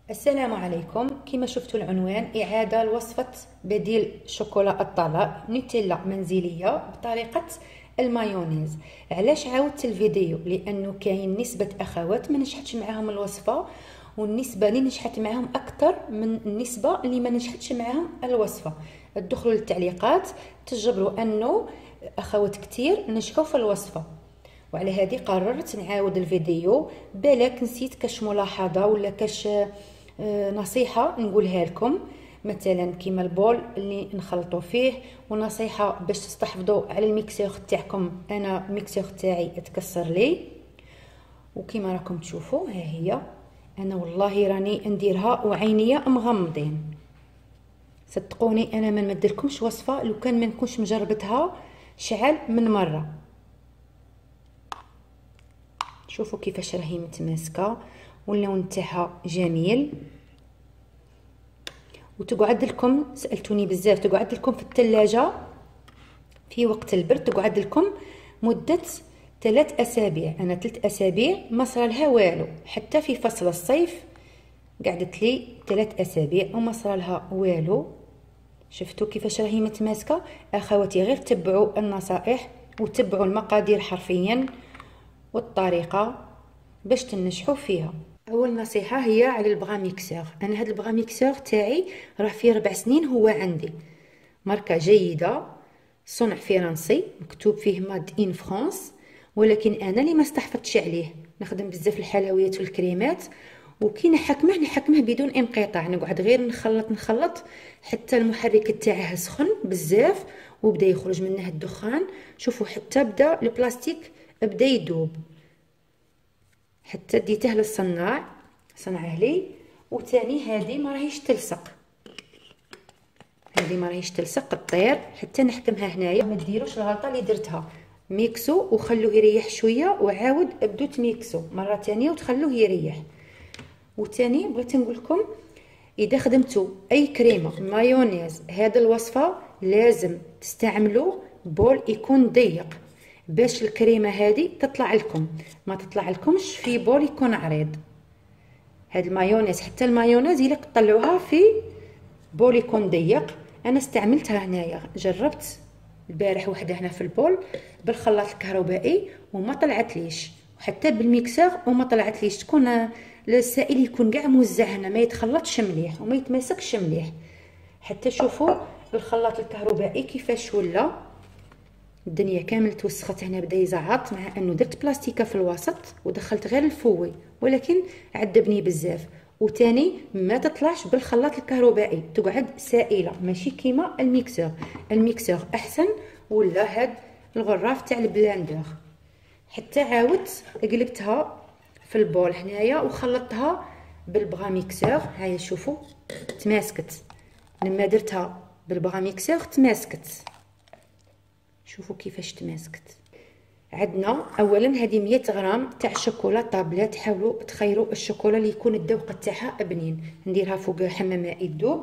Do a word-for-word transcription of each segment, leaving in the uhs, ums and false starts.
السلام عليكم. كما شفتوا العنوان إعادة لوصفة بديل شوكولا الطلاء نوتيلا منزلية بطريقة المايونيز. علاش عاودت الفيديو؟ لأنه كاين نسبة أخوات ما نجحتش معاهم الوصفة، والنسبة اللي نجحت معاهم أكثر من النسبة اللي ما نجحتش معاهم الوصفة. ادخلوا للتعليقات تجبروا أنه أخوات كتير نجحوا في الوصفة، وعلى هذه قررت نعاود الفيديو. بالك نسيت كاش ملاحظة ولا كاش نصيحة نقولها لكم، مثلا كيما البول اللي نخلطوا فيه، ونصيحة باش تستحفظوا على الميكسور تاعكم. انا الميكسور تاعي اتكسر لي، وكيما راكم تشوفوا ها هي انا والله راني نديرها وعينيا مغمضين. صدقوني انا ما نمدلكمش وصفة لو كان ما نكونش مجربتها شعل من مرة. شوفوا كيفاش راهي متماسكه واللون تاعها جميل، وتقعد لكم، سالتوني بزاف، تقعد لكم في الثلاجه في وقت البرد، تقعد لكم مده ثلاث اسابيع. انا ثلاث اسابيع ما صار لها والو، حتى في فصل الصيف قعدت لي ثلاث اسابيع وما صار لها والو. شفتوا كيفاش راهي متماسكه؟ اخواتي غير تبعوا النصائح وتبعوا المقادير حرفيا والطريقه باش تنجحوا فيها. اول نصيحه هي على البغا ميكسور. انا هذا البغا ميكسور تاعي راه فيه ربع سنين هو عندي، ماركه جيده، صنع فرنسي، مكتوب فيه ماد ان فرانس، ولكن انا اللي ما استحفظتش عليه. نخدم بزاف الحلويات والكريمات، وكي نحكمه نحكمه بدون انقطاع، نقعد غير نخلط نخلط حتى المحرك تاعه سخن بزاف وبدا يخرج منه الدخان. شوفوا حتى بدا البلاستيك بدا يذوب، حتى ديته للصناع صنعه لي. وثاني هذه ما راهيش تلصق، هذه ما راهيش تلصق الطير حتى نحكمها هنايا. ما ديروش الغلطه اللي درتها، ميكسو وخلوه يريح شويه وعاود بدو تميكسو مره ثانيه وتخلوه يريح. وثاني بغيت نقول لكم، اذا خدمتوا اي كريمه مايونيز هذه الوصفه لازم تستعملوا بول يكون ضيق باش الكريمه هذه تطلع لكم، ما تطلع لكمش في بول يكون عريض. هاد المايونيز، حتى المايونيز الا تطلعوها في بول يكون ضيق. انا استعملتها هنايا، جربت البارح وحده هنا في البول بالخلاط الكهربائي وما طلعت ليش، وحتى بالميكسور وما طلعت ليش. تكون السائل يكون كاع موزع هنا، ما يتخلطش مليح وما يتماسكش مليح. حتى شوفوا الخلاط الكهربائي كيفاش ولا الدنيا كامل توسخت هنا، بدا يزعط، مع انه درت بلاستيكه في الوسط ودخلت غير الفوي، ولكن عذبني بزاف. وثاني ما تطلعش بالخلاط الكهربائي، تقعد سائله ماشي كيما الميكسور. الميكسور احسن، ولا هاد الغراف تاع البلاندر. حتى عاودت قلبتها في البول هنايا وخلطتها بالبغا ميكسور. هاي شوفوا تماسكت، لما درتها بالبغا ميكسور تماسكت. شوفوا كيفاش تماسكت. عندنا اولا هذه مية غرام تاع شوكولا طابلات. حاولوا تخيروا الشوكولا اللي يكون الذوق تاعها بنين. نديرها فوق حمام ماء يذوب.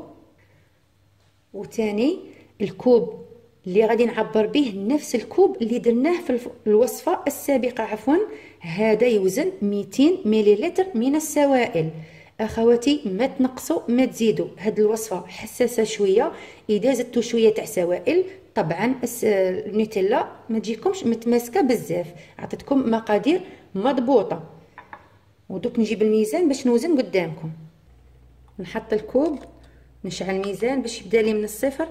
وثاني الكوب اللي غادي نعبر به نفس الكوب اللي درناه في الوصفه السابقه، عفوا، هذا يوزن مئتين مليلتر من السوائل. اخواتي ما تنقصوا ما تزيدوا، هذه الوصفه حساسه شويه، اذا زدتوا شويه تاع سوائل طبعا النوتيلا ما تجيكمش متماسكه بزاف. عطيتكم مقادير مضبوطه. ودوك نجيب الميزان باش نوزن قدامكم. نحط الكوب، نشعل الميزان باش يبدا لي من الصفر.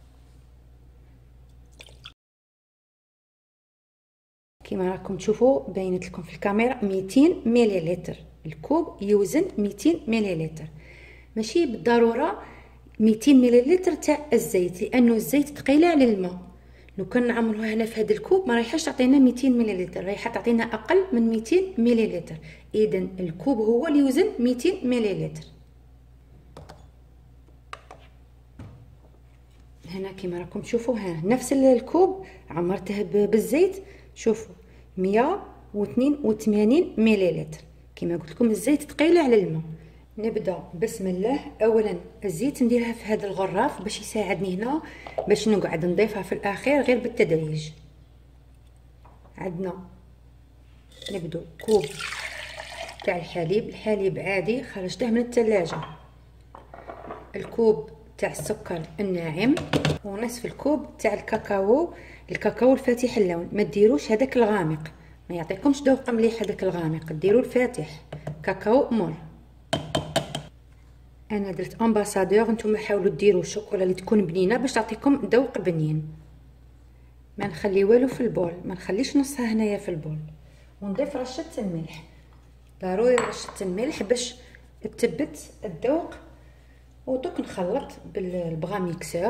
كما راكم تشوفوا بينت لكم في الكاميرا مئتين مليلتر. الكوب يوزن مئتين مليلتر، ماشي بالضروره مئتين مليلتر تاع الزيت، لانه الزيت ثقيله على الماء. لو كان نعمروها هنا في هذا الكوب ما رايحاش تعطينا مئتين مليلتر، رايحه تعطينا اقل من مئتين مليلتر. اذا الكوب هو اللي يوزن مئتين مليلتر. هنا كما راكم تشوفوا، ها نفس الكوب عمرته بالزيت. شوفوا مئة واثنين وثمانين مليلتر. كما قلت لكم الزيت ثقيله على الماء. نبدا بسم الله. اولا الزيت نديرها في هذا الغراف باش يساعدني هنا، باش نقعد نضيفها في الاخير غير بالتدريج. عندنا نبدو كوب تاع الحليب، الحليب عادي خرجته من الثلاجة، الكوب تاع السكر الناعم، ونصف الكوب تاع الكاكاو، الكاكاو الفاتح اللون، ما ديروش هذاك الغامق، ما يعطيكمش ذوق مليح هذاك الغامق، ديروا الفاتح كاكاو مر. انا درت امباسادور، نتوما حاولوا ديروا الشوكولا اللي تكون بنينه باش تعطيكم ذوق بنين. ما نخلي والو في البول، ما نخليش نصها هنايا في البول. ونضيف رشه الملح، ضروري رشه الملح باش تثبت الذوق. ودوك نخلط بالبغا ميكسور،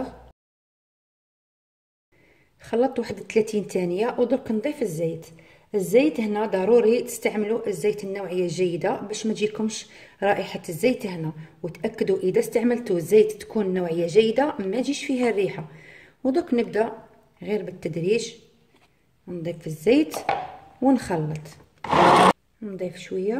خلطت واحد ثلاثين ثانيه. ودرك نضيف الزيت. الزيت هنا ضروري تستعملوا الزيت النوعيه الجيده باش ما تجيكمش رائحه الزيت هنا، وتاكدوا اذا استعملتوا الزيت تكون نوعيه جيده ما تجيش فيها الريحه. ودوك نبدا غير بالتدريج، نضيف الزيت ونخلط، نضيف شويه،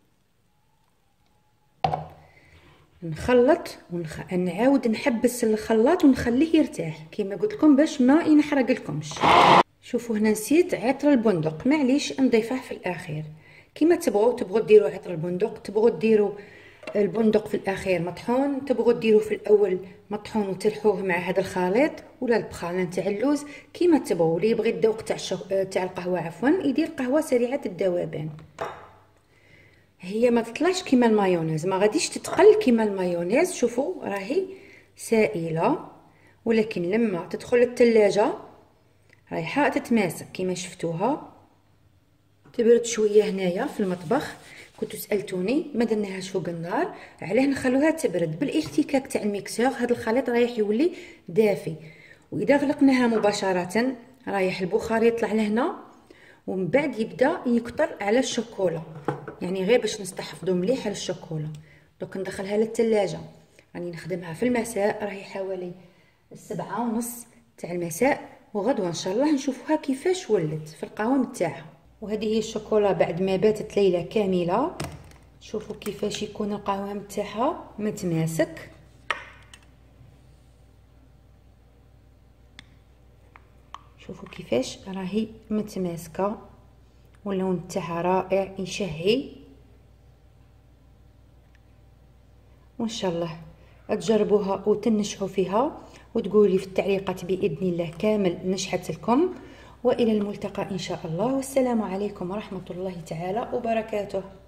نخلط ونخ... نعاود نحبس الخلاط ونخليه يرتاح كما قلت لكم باش ما ينحرق لكمش. شوفوا هنا نسيت عطر البندق، معليش نضيفه في الاخير كما تبغوا. تبغوا ديروا عطر البندق، تبغوا ديروا البندق في الاخير مطحون، تبغوا ديروا في الاول مطحون وترحوه مع هذا الخليط، ولا البخانه تاع اللوز كما تبغوا. اللي يبغي الذوق تاع الشو... تاع القهوه عفوا يدير قهوه سريعه الذوبان. هي ما تطلعش كيما المايونيز، ما غاديش تتقل كيما المايونيز. شوفوا راهي سائله، ولكن لما تدخل الثلاجه رايحه تتماسك كيما شفتوها. تبرد شويه هنايا في المطبخ. كنتو سالتوني ما درناهاش فوق النار، علاه نخلوها تبرد بالاحتكاك تاع الميكسور. هذا الخليط رايح يولي دافي، واذا غلقناها مباشره رايح البخار يطلع لهنا، ومن بعد يبدا يكثر على الشوكولا، يعني غير باش نستحفظوا مليح على الشوكولا. دوك ندخلها للثلاجه، راني نخدمها في المساء، راهي حوالي السبعة ونص تاع المساء، وغدوه ان شاء الله نشوفوها كيفاش ولت في القوام تاعها. وهذه هي الشوكولا بعد ما باتت ليله كامله. شوفوا كيفاش يكون القوام تاعها متماسك. شوفوا كيفاش راهي متماسكه، واللون تاعها رائع يشهي. وان شاء الله تجربوها وتنجحوا فيها، وتقولي في التعليقات باذن الله كامل نجحت لكم. والى الملتقى ان شاء الله، والسلام عليكم ورحمه الله تعالى وبركاته.